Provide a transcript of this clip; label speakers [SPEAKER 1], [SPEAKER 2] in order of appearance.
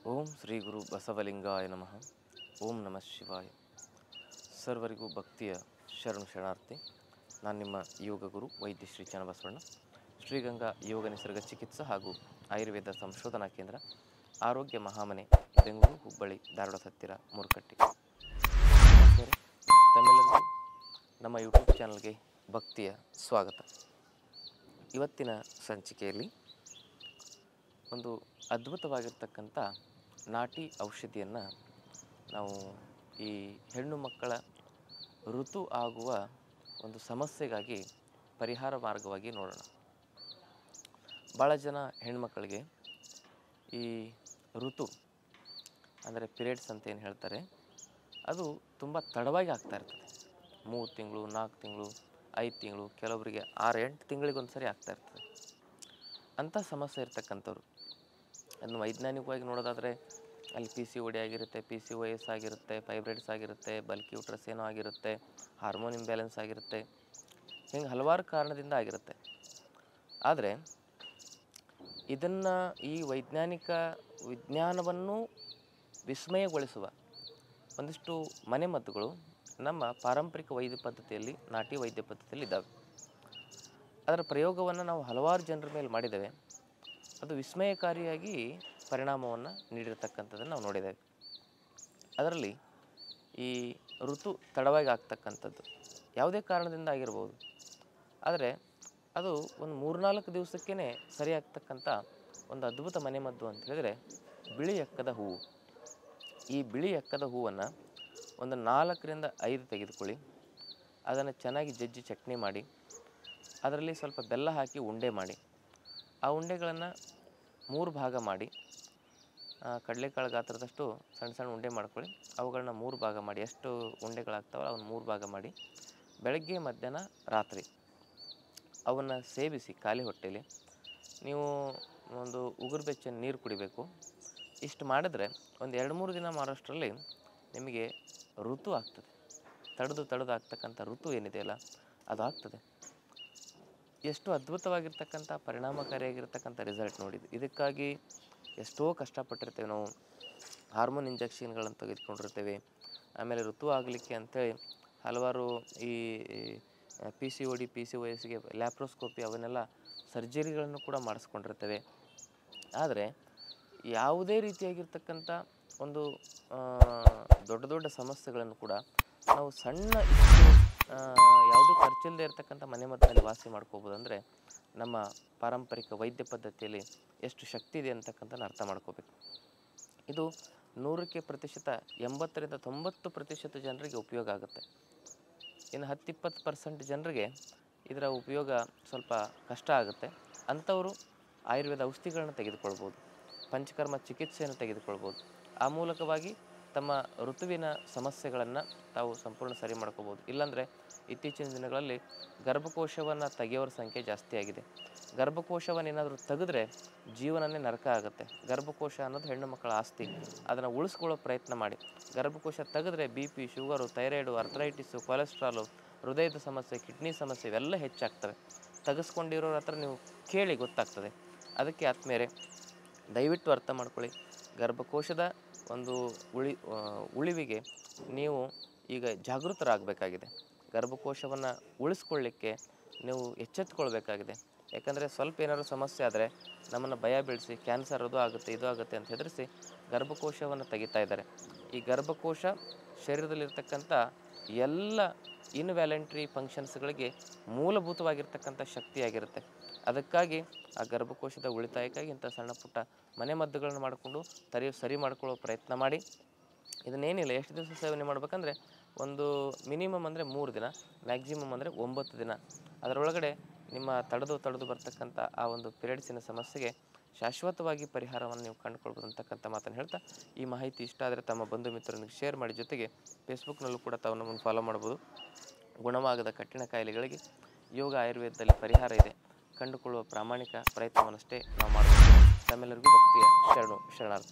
[SPEAKER 1] ಓಂ ಶ್ರೀ ಗುರು ಬಸವಲಿಂಗಾಯ ನಮಃ. ಓಂ ನಮಃ ಶಿವಾಯ. ಸರ್ವರಿಗೂ ಭಕ್ತಿಯ ಶರಣಾರ್ಥಿ. ನಾನು ನಿಮ್ಮ ಯೋಗ ಗುರು ವೈದ್ಯ ಶ್ರೀ ಚನ್ನಬಸವಣ್ಣ, ಶ್ರೀಗಂಗಾ ಯೋಗ ನಿಸರ್ಗ ಚಿಕಿತ್ಸಾ ಹಾಗೂ ಆಯುರ್ವೇದ ಸಂಶೋಧನಾ ಕೇಂದ್ರ, ಆರೋಗ್ಯ ಮಹಾಮನೆ, ಬೆಂಗಳೂರು, ಹುಬ್ಬಳ್ಳಿ, ಧಾರವಾಡ ಹತ್ತಿರ ಮೂರ್ಕಟ್ಟಿ. ತಮ್ಮೆಲ್ಲರಿಗೂ ನಮ್ಮ ಯೂಟ್ಯೂಬ್ ಚಾನಲ್ಗೆ ಭಕ್ತಿಯ ಸ್ವಾಗತ. ಇವತ್ತಿನ ಸಂಚಿಕೆಯಲ್ಲಿ ಒಂದು ಅದ್ಭುತವಾಗಿರ್ತಕ್ಕಂಥ ನಾಟಿ ಔಷಧಿಯನ್ನು ನಾವು ಈ ಹೆಣ್ಣು ಮಕ್ಕಳ ಋತು ಆಗುವ ಒಂದು ಸಮಸ್ಯೆಗಾಗಿ ಪರಿಹಾರ ಮಾರ್ಗವಾಗಿ ನೋಡೋಣ. ಭಾಳ ಜನ ಹೆಣ್ಮಕ್ಕಳಿಗೆ ಈ ಋತು ಅಂದರೆ ಪಿರಿಯಡ್ಸ್ ಅಂತ ಏನು ಹೇಳ್ತಾರೆ, ಅದು ತುಂಬ ತಡವಾಗಿ ಆಗ್ತಾ ಇರ್ತದೆ. 3 ತಿಂಗಳು, 4 ತಿಂಗಳು, 5 ತಿಂಗಳು, ಕೆಲವೊಬ್ಬರಿಗೆ 6-8 ತಿಂಗಳಿಗೊಂದು ಸರಿ ಆಗ್ತಾ ಇರ್ತದೆ. ಅಂಥ ಸಮಸ್ಯೆ ಇರ್ತಕ್ಕಂಥವ್ರು ಅದನ್ನು ವೈಜ್ಞಾನಿಕವಾಗಿ ನೋಡೋದಾದರೆ ಅಲ್ಲಿ PCOD ಆಗಿರುತ್ತೆ, PCOS ಆಗಿರುತ್ತೆ, ಫೈಬ್ರಾಯ್ಡ್ಸ್ ಆಗಿರುತ್ತೆ, ಬಲ್ಕಿ ಯೂಟ್ರಸ್ ಏನೋ ಆಗಿರುತ್ತೆ, ಹಾರ್ಮೋನ್ ಇಂಬ್ಯಾಲೆನ್ಸ್ ಆಗಿರುತ್ತೆ, ಹಿಂಗೆ ಹಲವಾರು ಕಾರಣದಿಂದ ಆಗಿರುತ್ತೆ. ಆದರೆ ಇದನ್ನು ಈ ವೈಜ್ಞಾನಿಕ ವಿಜ್ಞಾನವನ್ನು ವಿಸ್ಮಯಗೊಳಿಸುವ ಒಂದಿಷ್ಟು ಮನೆಮದ್ದುಗಳು ನಮ್ಮ ಪಾರಂಪರಿಕ ವೈದ್ಯ ಪದ್ಧತಿಯಲ್ಲಿ, ನಾಟಿ ವೈದ್ಯ ಪದ್ಧತಿಯಲ್ಲಿ ಇದ್ದಾವೆ. ಅದರ ಪ್ರಯೋಗವನ್ನು ನಾವು ಹಲವಾರು ಜನರ ಮೇಲೆ ಮಾಡಿದ್ದೇವೆ. ಅದು ವಿಸ್ಮಯಕಾರಿಯಾಗಿ ಪರಿಣಾಮವನ್ನು ನೀಡಿರ್ತಕ್ಕಂಥದ್ದನ್ನು ನಾವು ನೋಡಿದ್ದೇವೆ. ಅದರಲ್ಲಿ ಈ ಋತು ತಡವಾಗಿ ಆಗ್ತಕ್ಕಂಥದ್ದು ಯಾವುದೇ ಕಾರಣದಿಂದ ಆಗಿರ್ಬೋದು, ಆದರೆ ಅದು ಒಂದು 3-4 ದಿವಸಕ್ಕೇ ಸರಿಯಾಗ್ತಕ್ಕಂಥ ಒಂದು ಅದ್ಭುತ ಮನೆಮದ್ದು ಅಂತ ಹೇಳಿದರೆ ಬಿಳಿ ಎಕ್ಕದ ಹೂವು. ಈ ಬಿಳಿ ಎಕ್ಕದ ಹೂವನ್ನು ಒಂದು 4-5 ತೆಗೆದುಕೊಳ್ಳಿ. ಅದನ್ನು ಚೆನ್ನಾಗಿ ಜಜ್ಜಿ ಚಟ್ನಿ ಮಾಡಿ, ಅದರಲ್ಲಿ ಸ್ವಲ್ಪ ಬೆಲ್ಲ ಹಾಕಿ ಉಂಡೆ ಮಾಡಿ, ಆ ಉಂಡೆಗಳನ್ನು 3 ಭಾಗ ಮಾಡಿ, ಕಡಲೆಕಾಳು ಗಾತ್ರದಷ್ಟು ಸಣ್ಣ ಸಣ್ಣ ಉಂಡೆ ಮಾಡ್ಕೊಳ್ಳಿ. ಅವುಗಳನ್ನ 3 ಭಾಗ ಮಾಡಿ, ಎಷ್ಟು ಉಂಡೆಗಳಾಗ್ತಾವಲ್ಲ ಅವನ್ನ 3 ಭಾಗ ಮಾಡಿ, ಬೆಳಗ್ಗೆ, ಮಧ್ಯಾಹ್ನ, ರಾತ್ರಿ ಅವನ್ನು ಸೇವಿಸಿ ಖಾಲಿ ಹೊಟ್ಟೆಯಲ್ಲಿ ನೀವು ಒಂದು ಉಗುರು ಬೆಚ್ಚ ನೀರು ಕುಡಿಬೇಕು. ಇಷ್ಟು ಮಾಡಿದ್ರೆ ಒಂದು 2-3 ದಿನ ಮಾಡೋಷ್ಟರಲ್ಲಿ ನಿಮಗೆ ಋತು ಆಗ್ತದೆ. ತಡೆದು ಆಗ್ತಕ್ಕಂಥ ಋತು ಏನಿದೆಯಲ್ಲ ಅದು ಆಗ್ತದೆ. ಎಷ್ಟು ಅದ್ಭುತವಾಗಿರ್ತಕ್ಕಂಥ ಪರಿಣಾಮಕಾರಿಯಾಗಿರ್ತಕ್ಕಂಥ ರಿಸಲ್ಟ್ ನೋಡಿದ್ದು. ಇದಕ್ಕಾಗಿ ಎಷ್ಟೋ ಕಷ್ಟಪಟ್ಟಿರ್ತೇವೆ ನಾವು. ಹಾರ್ಮೋನ್ ಇಂಜೆಕ್ಷನ್ಗಳನ್ನು ತೆಗೆದುಕೊಂಡಿರ್ತೇವೆ. ಆಮೇಲೆ ಋತು ಆಗಲಿಕ್ಕೆ ಅಂತೇಳಿ ಹಲವಾರು ಈ PCOD, PCOSಗೆ ಲ್ಯಾಪ್ರೋಸ್ಕೋಪಿ ಅವನ್ನೆಲ್ಲ ಸರ್ಜರಿಗಳನ್ನು ಕೂಡ ಮಾಡಿಸ್ಕೊಂಡಿರ್ತೇವೆ. ಆದರೆ ಯಾವುದೇ ರೀತಿಯಾಗಿರ್ತಕ್ಕಂಥ ಒಂದು ದೊಡ್ಡ ಸಮಸ್ಯೆಗಳನ್ನು ಕೂಡ ನಾವು ಸಣ್ಣ ಯಾವುದೂ ಖರ್ಚಿಲ್ಲದೆ ಇರತಕ್ಕಂಥ ಮನೆಮದ್ದಿನಲ್ಲಿ ವಾಸಿ ಮಾಡ್ಕೋಬೋದು. ಅಂದರೆ ನಮ್ಮ ಪಾರಂಪರಿಕ ವೈದ್ಯ ಪದ್ಧತಿಯಲ್ಲಿ ಎಷ್ಟು ಶಕ್ತಿ ಇದೆ ಅಂತಕ್ಕಂಥದ್ದು ಅರ್ಥ ಮಾಡ್ಕೋಬೇಕು. ಇದು 100% 80-90% ಜನರಿಗೆ ಉಪಯೋಗ ಆಗುತ್ತೆ. ಇನ್ನು 10-20% ಜನರಿಗೆ ಇದರ ಉಪಯೋಗ ಸ್ವಲ್ಪ ಕಷ್ಟ ಆಗುತ್ತೆ. ಅಂಥವರು ಆಯುರ್ವೇದ ಔಷಧಿಗಳನ್ನ ತೆಗೆದುಕೊಳ್ಬೋದು, ಪಂಚಕರ್ಮ ಚಿಕಿತ್ಸೆಯನ್ನು ತೆಗೆದುಕೊಳ್ಬೋದು. ಆ ಮೂಲಕವಾಗಿ ತಮ್ಮ ಋತುವಿನ ಸಮಸ್ಯೆಗಳನ್ನು ತಾವು ಸಂಪೂರ್ಣ ಸರಿ ಮಾಡ್ಕೋಬೋದು. ಇಲ್ಲಾಂದರೆ ಇತ್ತೀಚಿನ ದಿನಗಳಲ್ಲಿ ಗರ್ಭಕೋಶವನ್ನು ತೆಗೆಯೋರ ಸಂಖ್ಯೆ ಜಾಸ್ತಿ ಆಗಿದೆ. ಗರ್ಭಕೋಶವನ್ನು ಏನಾದರೂ ತೆಗೆದ್ರೆ ಜೀವನನೇ ನರಕ ಆಗುತ್ತೆ. ಗರ್ಭಕೋಶ ಅನ್ನೋದು ಹೆಣ್ಣು ಮಕ್ಕಳ ಆಸ್ತಿ. ಅದನ್ನು ಉಳಿಸ್ಕೊಳ್ಳೋ ಪ್ರಯತ್ನ ಮಾಡಿ. ಗರ್ಭಕೋಶ ತೆಗೆದ್ರೆ BP, sugar, thyroid, arthritis, cholesterol, ಹೃದಯದ ಸಮಸ್ಯೆ, ಕಿಡ್ನಿ ಸಮಸ್ಯೆ ಇವೆಲ್ಲ ಹೆಚ್ಚಾಗ್ತವೆ. ತೆಗೆಸ್ಕೊಂಡಿರೋರ ಹತ್ರ ನೀವು ಕೇಳಿ ಗೊತ್ತಾಗ್ತದೆ. ಅದಕ್ಕೆ ಆದ್ಮೇಲೆ ದಯವಿಟ್ಟು ಅರ್ಥ ಮಾಡ್ಕೊಳ್ಳಿ. ಗರ್ಭಕೋಶದ ಒಂದು ಉಳಿವಿಗೆ ನೀವು ಈಗ ಜಾಗೃತರಾಗಬೇಕಾಗಿದೆ. ಗರ್ಭಕೋಶವನ್ನು ಉಳಿಸ್ಕೊಳ್ಳಿಕ್ಕೆ ನೀವು ಎಚ್ಚೆತ್ತುಕೊಳ್ಬೇಕಾಗಿದೆ. ಯಾಕಂದರೆ ಸ್ವಲ್ಪ ಏನಾದರೂ ಸಮಸ್ಯೆ ಆದರೆ ನಮ್ಮನ್ನು ಭಯ ಬೀಳಿಸಿ ಕ್ಯಾನ್ಸರ್ ಅದು ಆಗುತ್ತೆ ಇದು ಆಗುತ್ತೆ ಅಂತ ಹೆದರಿಸಿ ಗರ್ಭಕೋಶವನ್ನು ತೆಗಿತಾ ಇದ್ದಾರೆ. ಈ ಗರ್ಭಕೋಶ ಶರೀರದಲ್ಲಿರ್ತಕ್ಕಂಥ ಎಲ್ಲ ಇನ್ವ್ಯಾಲೆಂಟ್ರಿ ಫಂಕ್ಷನ್ಸ್ಗಳಿಗೆ ಮೂಲಭೂತವಾಗಿರ್ತಕ್ಕಂಥ ಶಕ್ತಿಯಾಗಿರುತ್ತೆ. ಅದಕ್ಕಾಗಿ ಆ ಗರ್ಭಕೋಶದ ಉಳಿತಾಯಕ್ಕಾಗಿ ಇಂಥ ಸಣ್ಣ ಪುಟ್ಟ ಮನೆಮದ್ದುಗಳನ್ನು ಮಾಡಿಕೊಂಡು ಸರಿ ಮಾಡ್ಕೊಳ್ಳೋ ಪ್ರಯತ್ನ ಮಾಡಿ. ಇದನ್ನೇನಿಲ್ಲ, ಎಷ್ಟು ದಿವಸ ಸೇವನೆ ಮಾಡ್ಬೇಕಂದ್ರೆ ಒಂದು ಮಿನಿಮಮ್ ಅಂದರೆ 3 ದಿನ, ಮ್ಯಾಕ್ಸಿಮಮ್ ಅಂದರೆ 9 ದಿನ. ಅದರೊಳಗಡೆ ನಿಮ್ಮ ತಡೆದು ಬರ್ತಕ್ಕಂಥ ಆ ಒಂದು ಪಿರಿಯಡ್ಸಿನ ಸಮಸ್ಯೆಗೆ ಶಾಶ್ವತವಾಗಿ ಪರಿಹಾರವನ್ನು ನೀವು ಕಂಡುಕೊಳ್ಬೋದು ಅಂತಕ್ಕಂಥ ಮಾತನ್ನು ಹೇಳ್ತಾ, ಈ ಮಾಹಿತಿ ಇಷ್ಟ ಆದರೆ ತಮ್ಮ ಬಂಧು ಮಿತ್ರರೊಂದಿಗೆ ಶೇರ್ ಮಾಡಿ. ಜೊತೆಗೆ ಫೇಸ್ಬುಕ್ನಲ್ಲೂ ಕೂಡ ತಾವು ನಮ್ಮನ್ನು ಫಾಲೋ ಮಾಡ್ಬೋದು. ಗುಣವಾಗದ ಕಠಿಣ ಕಾಯಿಲೆಗಳಿಗೆ ಯೋಗ ಆಯುರ್ವೇದದಲ್ಲಿ ಪರಿಹಾರ ಇದೆ. ಕಂಡುಕೊಳ್ಳುವ ಪ್ರಾಮಾಣಿಕ ಪ್ರಯತ್ನವನ್ನಷ್ಟೇ ನಾವು ಮಾಡಬೇಕು. ತಮ್ಮೆಲ್ಲರಿಗೂ ಭಕ್ತಿಯ ಶರಣಾರ್ಥಿ.